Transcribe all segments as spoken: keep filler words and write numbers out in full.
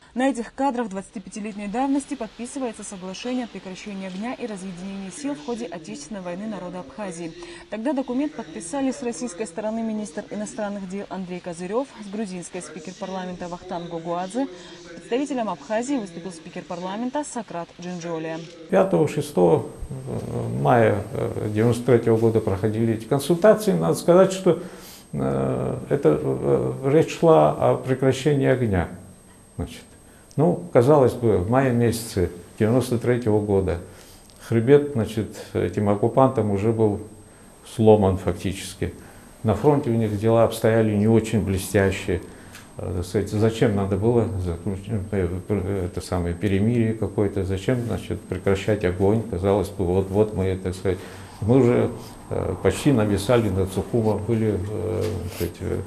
На этих кадрах двадцатипятилетней давности подписывается соглашение о прекращении огня и разъединении сил в ходе Отечественной войны народа Абхазии. Тогда документ подписали с российской стороны министр иностранных дел Андрей Козырев, с грузинской спикер парламента Вахтанг Гогуадзе. Представителем Абхазии выступил спикер парламента Сократ Джинджолия. пятого-шестого мая тысяча девятьсот девяносто третьего года проходили эти консультации. Надо сказать, что э, это э, речь шла о прекращении огня. Значит, ну, казалось бы, в мае месяце девяносто третьего года хребет, значит, этим оккупантам уже был сломан фактически. На фронте у них дела обстояли не очень блестящие. Зачем надо было это самое перемирие какое-то, зачем, значит, прекращать огонь? Казалось бы, вот, вот мы, так сказать, мы уже почти нависали над Сухумом, были, так сказать,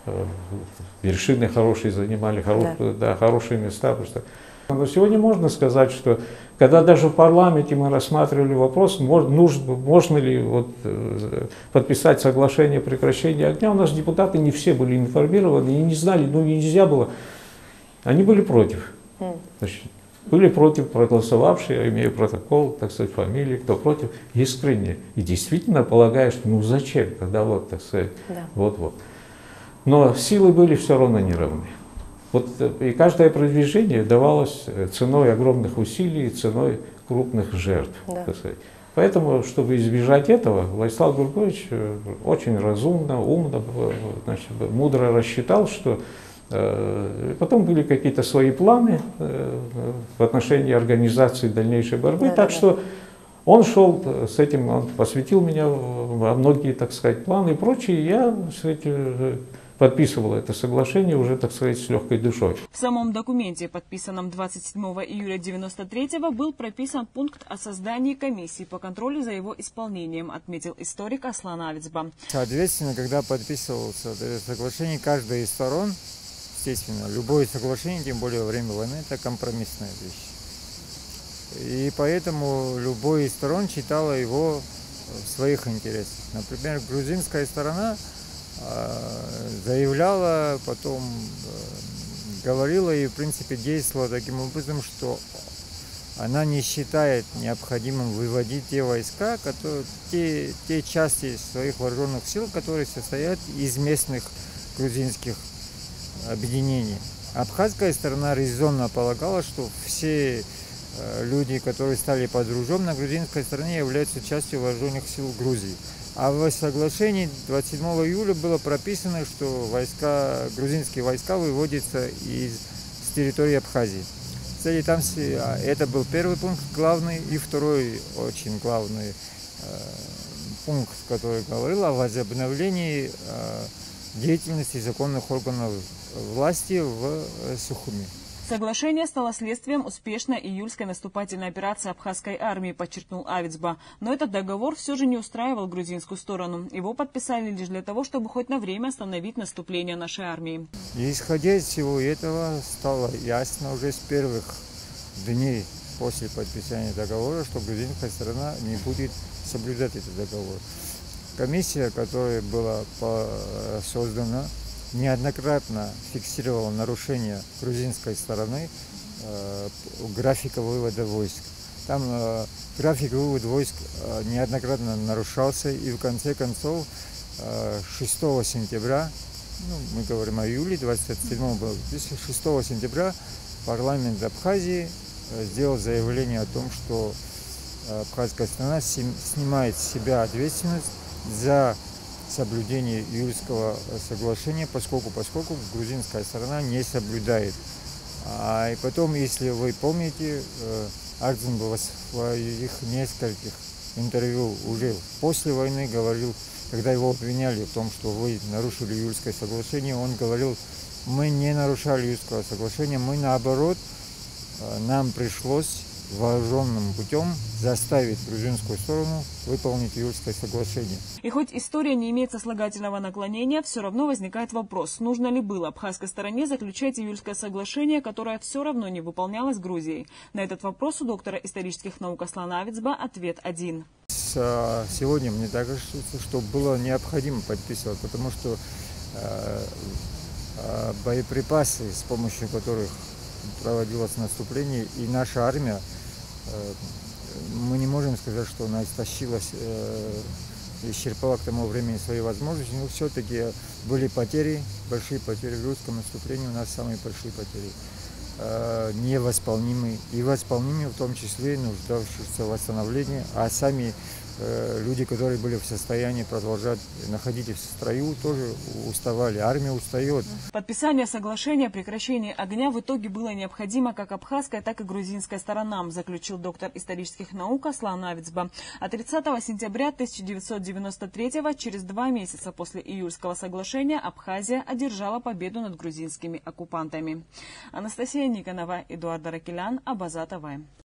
вершины хорошие занимали, хорош, да. Да, хорошие места. Просто. Но сегодня можно сказать, что когда даже в парламенте мы рассматривали вопрос, можно, нужно, можно ли вот, подписать соглашение о прекращении огня, у нас депутаты не все были информированы и не знали, ну нельзя было. Они были против. Значит, были против проголосовавшие, я имею протокол, так сказать, фамилии, кто против, искренне. И действительно полагаешь, ну зачем, когда вот, так сказать, вот-вот. Да. Но силы были все равно неравны. Вот, и каждое продвижение давалось ценой огромных усилий, ценой крупных жертв. Да. Так сказать. Поэтому, чтобы избежать этого, Владислав Григорьевич очень разумно, умно, значит, мудро рассчитал, что э, потом были какие-то свои планы э, в отношении организации дальнейшей борьбы. Да, так да, что да. Он шел с этим, он посвятил меня во многие, так сказать, планы и прочее. Я, кстати, подписывал это соглашение уже, так сказать, с легкой душой. В самом документе, подписанном двадцать седьмого июля девяносто третьего, был прописан пункт о создании комиссии по контролю за его исполнением, отметил историк Аслан Авицба. Соответственно, когда подписывалось это соглашение, каждая из сторон, естественно, любое соглашение, тем более во время войны, это компромиссная вещь. И поэтому любой из сторон читала его в своих интересах. Например, грузинская сторона заявляла, потом говорила и, в принципе, действовала таким образом, что она не считает необходимым выводить те войска, которые, те, те части своих вооруженных сил, которые состоят из местных грузинских объединений. Абхазская сторона резонно полагала, что все люди, которые стали под ружьем на грузинской стороне, являются частью вооруженных сил Грузии. А в соглашении двадцать седьмого июля было прописано, что войска, грузинские войска выводятся из с территории Абхазии. Кстати, там это был первый пункт главный, и второй очень главный э, пункт, который говорил о возобновлении э, деятельности законных органов власти в э, Сухуми. Соглашение стало следствием успешной июльской наступательной операции абхазской армии, подчеркнул Авицба. Но этот договор все же не устраивал грузинскую сторону. Его подписали лишь для того, чтобы хоть на время остановить наступление нашей армии. И исходя из всего этого, стало ясно уже с первых дней после подписания договора, что грузинская сторона не будет соблюдать этот договор. Комиссия, которая была создана, неоднократно фиксировал нарушения грузинской стороны э, графика вывода войск. Там э, график вывода войск э, неоднократно нарушался, и в конце концов э, шестого сентября, ну, мы говорим о июле, двадцать седьмого было, шестого сентября парламент Абхазии э, сделал заявление о том, что э, абхазская страна снимает с себя ответственность за соблюдение июльского соглашения, поскольку, поскольку грузинская сторона не соблюдает. А, и потом, если вы помните, Ардзин в своих нескольких интервью уже после войны говорил, когда его обвиняли в том, что вы нарушили июльское соглашение, он говорил, мы не нарушали июльского соглашения, мы наоборот, нам пришлось вооруженным путем заставить грузинскую сторону выполнить июльское соглашение. И хоть история не имеет сослагательного наклонения, все равно возникает вопрос, нужно ли было абхазской стороне заключать июльское соглашение, которое все равно не выполнялось Грузией. На этот вопрос у доктора исторических наук Аслана Авицба ответ один. Сегодня мне так кажется, что было необходимо подписывать, потому что э, э, боеприпасы, с помощью которых проводилось наступление, и наша армия, мы не можем сказать, что она истощилась, исчерпала к тому времени свои возможности, но все-таки были потери, большие потери в русском наступлении, у нас самые большие потери, невосполнимые, и восполнимые в том числе нуждающиеся в восстановлении, а сами люди, которые были в состоянии продолжать находиться в строю, тоже уставали. Армия устает. Подписание соглашения о прекращении огня в итоге было необходимо как абхазской, так и грузинской сторонам, заключил доктор исторических наук Аслан Авицба. А тридцатого сентября тысяча девятьсот девяносто третьего, через два месяца после июльского соглашения, Абхазия одержала победу над грузинскими оккупантами. Анастасия Никонова, Эдуард Аракелян, Абаза ТВ.